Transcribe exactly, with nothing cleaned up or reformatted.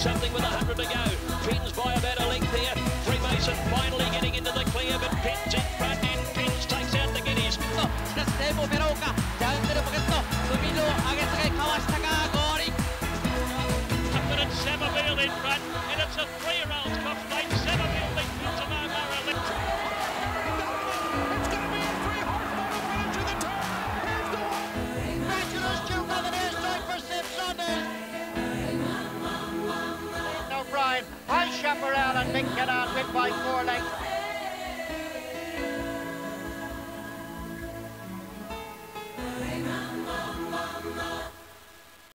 something with a hundred to go. Pins by about a length here. Freemason finally getting into the clear, but Pins in front, and Pins takes out the guineas. しかしテープをベローカジャングルポケット海野を上げ下げかわしたかゴール Up and it's Summerfield in front, and it's a three-year-old Cox Plate. Summerfield beats Pilsimo Mara Electric. It's going to be a three-horse motor winner to the turn. Here's the one. Fabulous Duke on the near side for Sim Saunders. Now Brian, high chaparral and Mick Kennard win by four lengths.